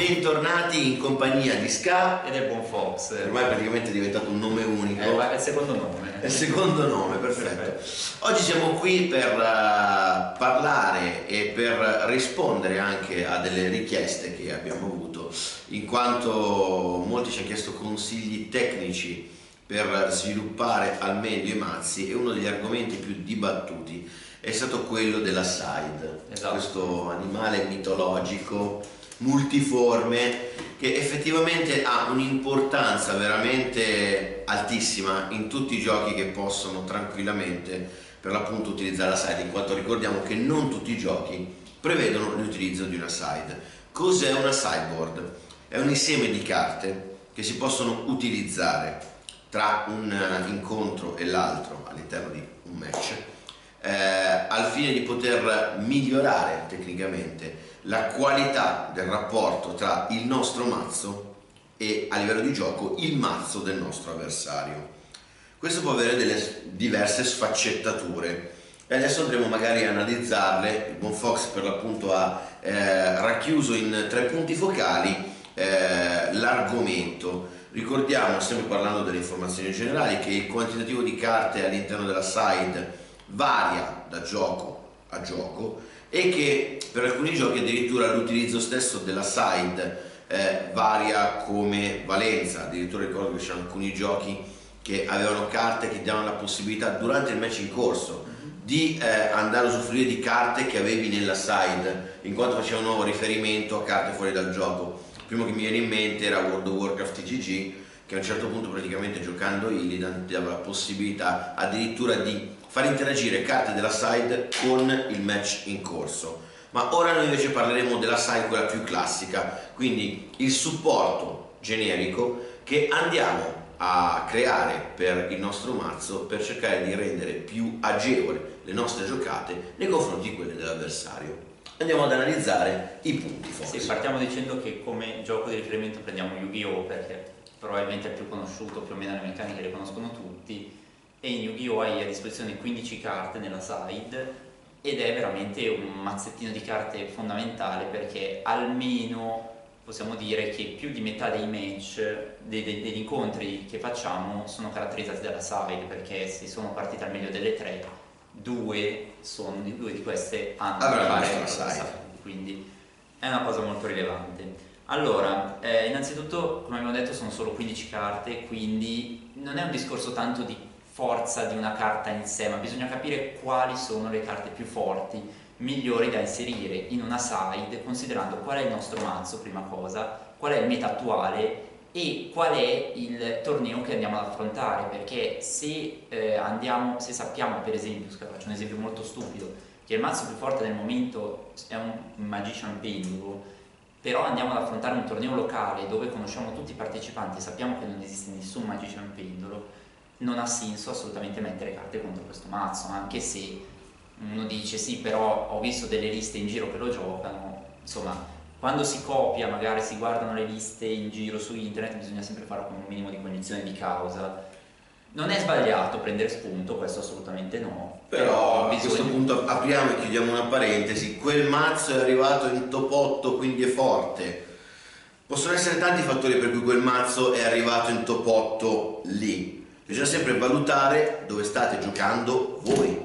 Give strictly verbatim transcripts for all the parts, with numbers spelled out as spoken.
bentornati in compagnia di Ska e del buon Fox. Ormai praticamente è diventato un nome unico. Eh, è il secondo nome. È il secondo nome, perfetto. perfetto. Oggi siamo qui per uh, parlare e per rispondere anche a delle richieste che abbiamo avuto, in quanto molti ci hanno chiesto consigli tecnici per sviluppare al meglio i mazzi, e uno degli argomenti più dibattuti è stato quello della side, esatto. Questo animale mitologico multiforme che effettivamente ha un'importanza veramente altissima in tutti i giochi che possono tranquillamente per l'appunto utilizzare la side, in quanto ricordiamo che non tutti i giochi prevedono l'utilizzo di una side. Cos'è una sideboard? È un insieme di carte che si possono utilizzare tra un incontro e l'altro all'interno di un match, eh, al fine di poter migliorare tecnicamente la qualità del rapporto tra il nostro mazzo e, a livello di gioco, il mazzo del nostro avversario. Questo può avere delle diverse sfaccettature e adesso andremo magari a analizzarle. Il buon Fox per l'appunto ha eh, racchiuso in tre punti focali eh, l'argomento. Ricordiamo, sempre parlando delle informazioni generali, che il quantitativo di carte all'interno della side varia da gioco a gioco e che per alcuni giochi addirittura l'utilizzo stesso della side eh, varia come valenza. Addirittura ricordo che c'erano alcuni giochi che avevano carte che davano la possibilità durante il match in corso di eh, andare a usufruire di carte che avevi nella side, in quanto faceva un nuovo riferimento a carte fuori dal gioco. Il primo che mi viene in mente era World of Warcraft T G G, che a un certo punto, praticamente giocando Illidan, ti dava la possibilità addirittura di far interagire carte della side con il match in corso. Ma ora noi invece parleremo della side, quella più classica, quindi il supporto generico che andiamo a creare per il nostro mazzo per cercare di rendere più agevole le nostre giocate nei confronti di quelle dell'avversario. Andiamo ad analizzare i punti forti. Sì, partiamo dicendo che come gioco di riferimento prendiamo Yu-Gi-Oh! Perché probabilmente è il più conosciuto, più o meno le meccaniche le conoscono tutti, e in Yu-Gi-Oh! Hai a disposizione quindici carte nella side ed è veramente un mazzettino di carte fondamentale, perché almeno possiamo dire che più di metà dei match, dei, dei, degli incontri che facciamo sono caratterizzati dalla side, perché se sono partite al meglio delle tre, due, sono, due di queste hanno a fare la side. side, quindi è una cosa molto rilevante. Allora, eh, innanzitutto, come abbiamo detto, sono solo quindici carte, quindi non è un discorso tanto di forza di una carta in sé, ma bisogna capire quali sono le carte più forti, migliori da inserire in una side, considerando qual è il nostro mazzo, prima cosa, qual è il meta attuale e qual è il torneo che andiamo ad affrontare, perché se, eh, andiamo, se sappiamo, per esempio, faccio un esempio molto stupido, che il mazzo più forte del momento è un Magician Pendulum, però andiamo ad affrontare un torneo locale dove conosciamo tutti i partecipanti e sappiamo che non esiste nessun Magician Pendolo, non ha senso assolutamente mettere carte contro questo mazzo, anche se uno dice sì, però ho visto delle liste in giro che lo giocano. Insomma, quando si copia, magari si guardano le liste in giro su internet, bisogna sempre farlo con un minimo di cognizione di causa. Non è sbagliato prendere spunto, questo assolutamente no. Però, però a bisogna... questo punto apriamo e chiudiamo una parentesi. Quel mazzo è arrivato in top otto, quindi è forte. Possono essere tanti fattori per cui quel mazzo è arrivato in top otto lì. Bisogna sempre valutare dove state giocando voi.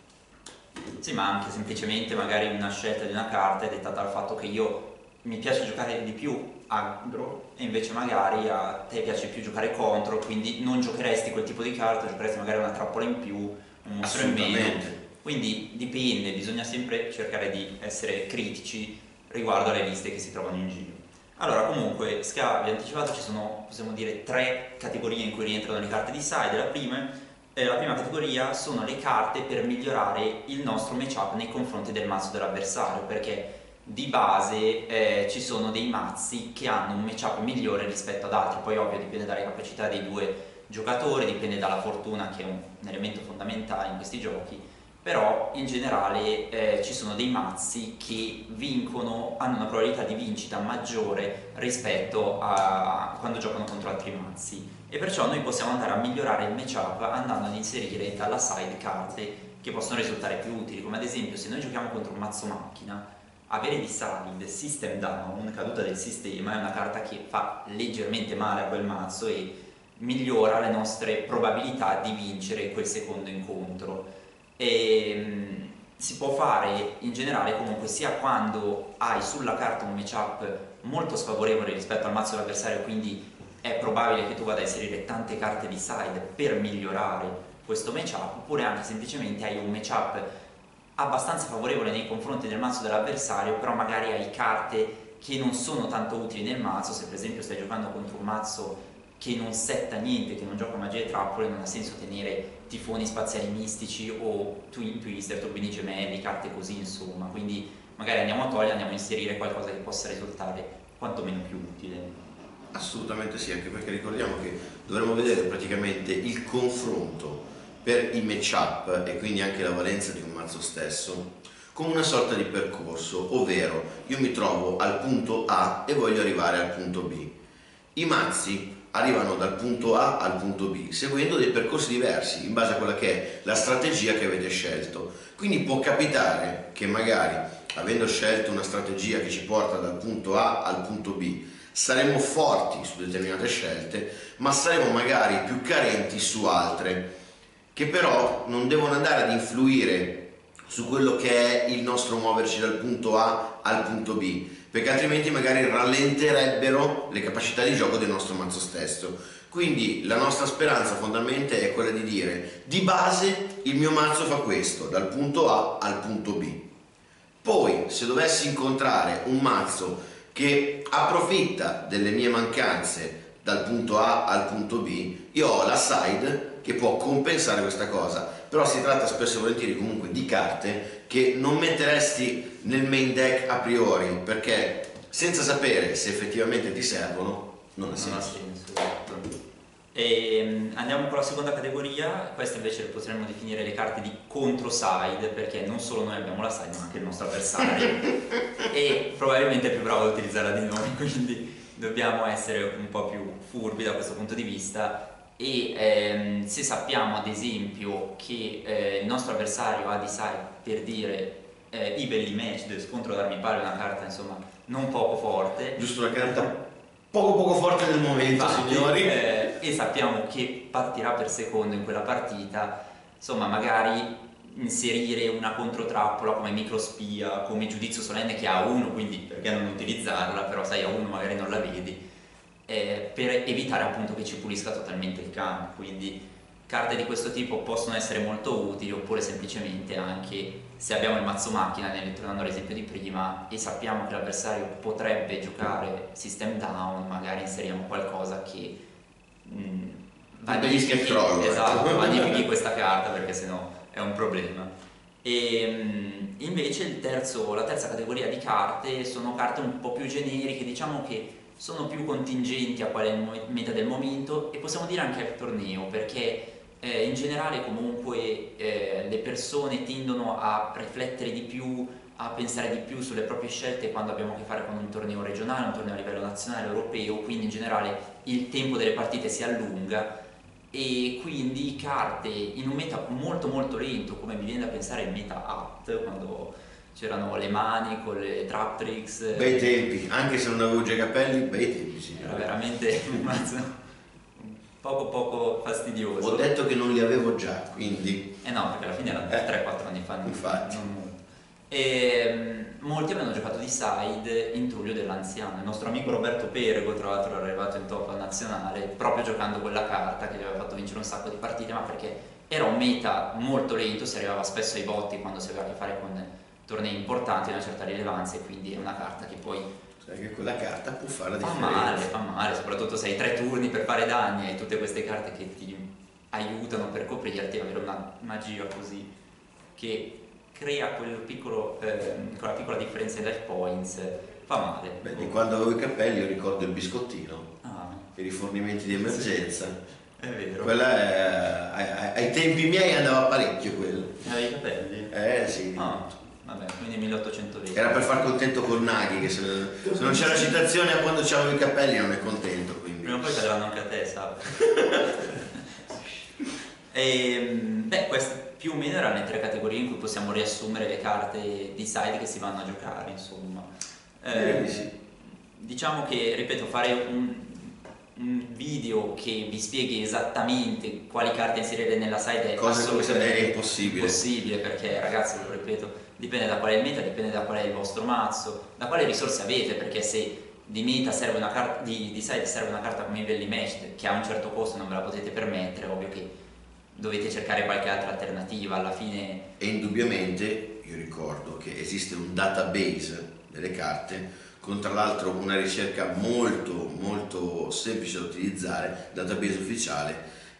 Sì, ma anche semplicemente magari una scelta di una carta è dettata dal fatto che io mi piace giocare di più aggro e invece magari a te piace più giocare contro, quindi non giocheresti quel tipo di carta, giocheresti magari una trappola in più, un mostro in meno. Quindi dipende, bisogna sempre cercare di essere critici riguardo alle liste che si trovano in giro. Allora, comunque, Ska vi ha anticipato, ci sono, possiamo dire, tre categorie in cui rientrano le carte di side. La prima, eh, la prima categoria sono le carte per migliorare il nostro matchup nei confronti del mazzo dell'avversario, perché di base eh, ci sono dei mazzi che hanno un matchup migliore rispetto ad altri. Poi ovvio dipende dalle capacità dei due giocatori, dipende dalla fortuna, che è un, un elemento fondamentale in questi giochi, però in generale eh, ci sono dei mazzi che vincono, hanno una probabilità di vincita maggiore rispetto a quando giocano contro altri mazzi, e perciò noi possiamo andare a migliorare il matchup andando ad inserire dalla side carte che possono risultare più utili, come ad esempio se noi giochiamo contro un mazzo macchina avere Decide, System Down, caduta del sistema, è una carta che fa leggermente male a quel mazzo e migliora le nostre probabilità di vincere quel secondo incontro. E, mh, si può fare in generale comunque sia quando hai sulla carta un matchup molto sfavorevole rispetto al mazzo dell'avversario, quindi è probabile che tu vada a inserire tante carte di side per migliorare questo matchup, oppure anche semplicemente hai un matchup abbastanza favorevole nei confronti del mazzo dell'avversario, però magari hai carte che non sono tanto utili nel mazzo. Se per esempio stai giocando contro un mazzo che non setta niente, che non gioca magie e trappole, non ha senso tenere tifoni spaziali mistici o Twin Twister, turbini gemelli, carte così insomma, quindi magari andiamo a togliere, andiamo a inserire qualcosa che possa risultare quantomeno più utile. Assolutamente sì, anche perché ricordiamo che dovremmo vedere praticamente il confronto per i matchup e quindi anche la valenza di un mazzo stesso come una sorta di percorso, ovvero io mi trovo al punto A e voglio arrivare al punto B. I mazzi arrivano dal punto A al punto B seguendo dei percorsi diversi in base a quella che è la strategia che avete scelto. Quindi può capitare che magari, avendo scelto una strategia che ci porta dal punto A al punto B, saremo forti su determinate scelte, ma saremo magari più carenti su altre, che però non devono andare ad influire su quello che è il nostro muoverci dal punto A al punto B, perché altrimenti magari rallenterebbero le capacità di gioco del nostro mazzo stesso. Quindi la nostra speranza fondamentalmente è quella di dire: di base il mio mazzo fa questo, dal punto A al punto B. Poi, se dovessi incontrare un mazzo che approfitta delle mie mancanze dal punto A al punto B, io ho la side che può compensare questa cosa, però si tratta spesso e volentieri comunque di carte che non metteresti nel main deck a priori, perché senza sapere se effettivamente ti servono non ha senso. Non ha senso. E andiamo con la seconda categoria. Queste invece le potremmo definire le carte di contro side, perché non solo noi abbiamo la side ma anche il nostro avversario e probabilmente è più bravo ad utilizzarla di noi, quindi dobbiamo essere un po' più furbi da questo punto di vista. E ehm, se sappiamo ad esempio che eh, il nostro avversario ha Decide, per dire eh, evenly matched, scontro d'armi pari, una carta insomma non poco forte, giusto, una carta poco poco forte nel momento. Infatti, signori eh, e sappiamo che partirà per secondo in quella partita, insomma magari inserire una controtrappola come microspia, come giudizio solenne che ha uno, quindi perché non utilizzarla, però sai a uno magari non la vedi, eh, per evitare appunto che ci pulisca totalmente il campo. Quindi carte di questo tipo possono essere molto utili, oppure semplicemente anche se abbiamo il mazzo macchina, tornando all'esempio di prima, e sappiamo che l'avversario potrebbe giocare system down, magari inseriamo qualcosa che mh, vanifichi il crollo, esatto, vanifichi questa carta, perché sennò è un problema. E mh, invece il terzo, la terza categoria di carte sono carte un po' più generiche, diciamo che sono più contingenti a qual è il meta del momento, e possiamo dire anche al torneo, perché eh, in generale comunque eh, le persone tendono a riflettere di più, a pensare di più sulle proprie scelte quando abbiamo a che fare con un torneo regionale, un torneo a livello nazionale, europeo, quindi in generale il tempo delle partite si allunga, e quindi carte in un meta molto molto lento, come mi viene da pensare il meta At, quando c'erano le mani con le trap tricks. Bei tempi, anche se non avevo già i capelli, bei tempi, sì. Era veramente un mazzo poco poco fastidioso. Ho detto che non li avevo già, quindi... Eh no, perché alla fine erano eh, tre quattro anni fa. Infatti. Non... E molti avevano giocato di side in Tullio dell'Anziano. Il nostro amico Roberto Perego, tra l'altro, era arrivato in top al nazionale proprio giocando quella carta che gli aveva fatto vincere un sacco di partite, ma perché era un meta molto lento, si arrivava spesso ai botti quando si aveva a che fare con tornei importanti di una certa rilevanza, e quindi è una carta che poi sai che quella carta può fare la fa differenza. male, fa male, soprattutto se hai tre turni per fare danni, hai tutte queste carte che ti aiutano per coprirti, avere una magia così che crea quel piccolo, eh, quella piccola differenza in life points, fa male. Beh, di quando avevo i capelli io ricordo il biscottino, ah. per i fornimenti di emergenza. Sì, è vero. Quella è, ai, ai tempi miei andava parecchio quello. Avevi i capelli? Eh sì. Ah, vabbè, quindi milleottocentoventi. Era per far contento col Naghi, che se, se non c'è la citazione a quando c'avevo i capelli non è contento, quindi. Prima o poi cadranno anche a te, sai. E, beh, questo più o meno erano le tre categorie in cui possiamo riassumere le carte di side che si vanno a giocare, insomma. Eh, eh, sì. Diciamo che, ripeto, fare un, un video che vi spieghi esattamente quali carte inserire nella side è cosa assolutamente è impossibile. impossibile, perché ragazzi, lo ripeto, dipende da qual è il meta, dipende da qual è il vostro mazzo, da quale risorse avete, perché se di meta serve una carta, di, di side serve una carta come Evenly Matched che ha un certo costo, non ve la potete permettere, ovvio che dovete cercare qualche altra alternativa alla fine. E indubbiamente io ricordo che esiste un database delle carte, con tra l'altro una ricerca molto molto semplice da utilizzare, database ufficiale.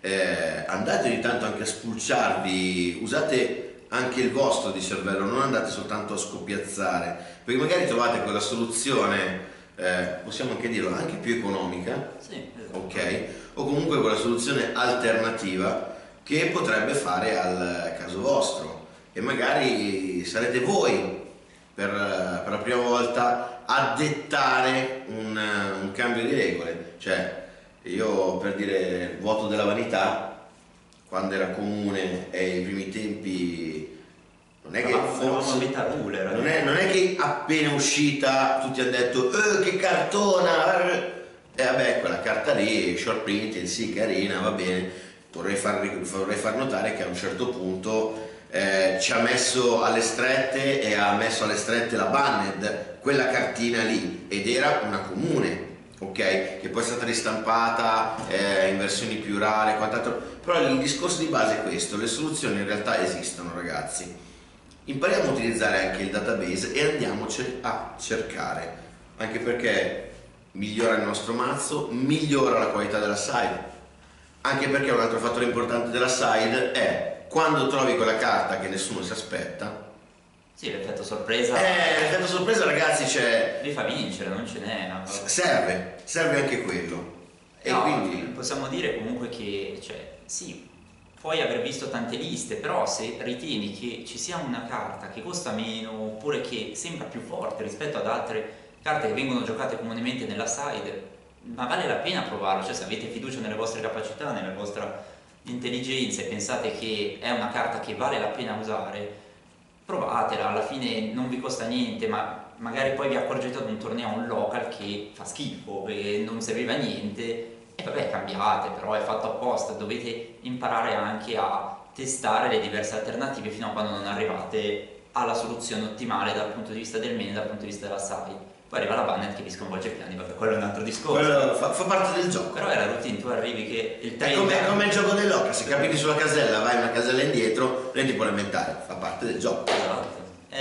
Eh, andate ogni tanto anche a spulciarvi, usate anche il vostro di cervello, non andate soltanto a scopiazzare, perché magari trovate quella soluzione, eh, possiamo anche dirlo, anche più economica, sì, esatto. Ok, o comunque quella soluzione alternativa che potrebbe fare al caso vostro, e magari sarete voi per, per la prima volta a dettare un, un cambio di regole. Cioè, io, per dire, il voto della vanità, quando era comune e i primi tempi, non è che forse, non è, non è che appena uscita tutti hanno detto eh, che cartona, e vabbè, quella carta lì, short printing, sì, carina, va bene. Vorrei far, vorrei far notare che a un certo punto eh, ci ha messo alle strette e ha messo alle strette la banned, quella cartina lì, ed era una comune, ok? Che poi è stata ristampata eh, in versioni più rare e quant'altro. Però il discorso di base è questo: le soluzioni in realtà esistono, ragazzi. Impariamo a utilizzare anche il database e andiamoci a cercare, anche perché migliora il nostro mazzo, migliora la qualità della side. Anche perché un altro fattore importante della side è quando trovi quella carta che nessuno si aspetta. Sì, l'effetto sorpresa. Eh, l'effetto sorpresa, ragazzi, c'è. Vi fa vincere, non ce n'è. No? Serve, serve anche quello. E no, quindi possiamo dire comunque che, cioè, sì, puoi aver visto tante liste, però se ritieni che ci sia una carta che costa meno oppure che sembra più forte rispetto ad altre carte che vengono giocate comunemente nella side, ma vale la pena provarlo. Cioè, se avete fiducia nelle vostre capacità, nella vostra intelligenza e pensate che è una carta che vale la pena usare, provatela. Alla fine non vi costa niente, ma magari poi vi accorgete ad un torneo, un local, che fa schifo, che non serviva a niente, e vabbè, cambiate, però è fatto apposta. Dovete imparare anche a testare le diverse alternative fino a quando non arrivate alla soluzione ottimale dal punto di vista del main e dal punto di vista della side. Poi arriva la banned che vi sconvolge i piani, vabbè, quello è un altro discorso. quello fa, fa parte del gioco. Però è la routine, tu arrivi che il È come, è come il gioco dell'occa, se cammini sulla casella, vai una casella indietro, non ti può lamentare, fa parte del gioco. Esatto.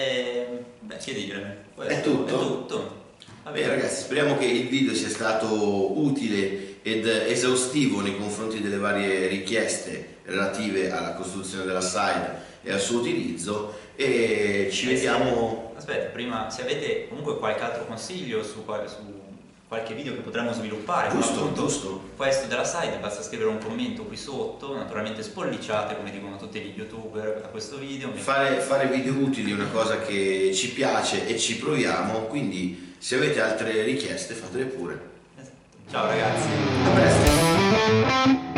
E, beh, che dire? È tutto? È tutto. Va Bene ragazzi, speriamo che il video sia stato utile ed esaustivo nei confronti delle varie richieste relative alla costruzione della side e al suo utilizzo, e ci Eh, vediamo. se, aspetta, prima, se avete comunque qualche altro consiglio su, qual- su qualche video che potremmo sviluppare, come Giusto, appunto giusto. questo della side, basta scrivere un commento qui sotto, naturalmente spolliciate come dicono tutti gli youtuber a questo video. Fare, fare video utili è una cosa che ci piace e ci proviamo, quindi se avete altre richieste fatele pure. Esatto. Ciao ragazzi. A presto.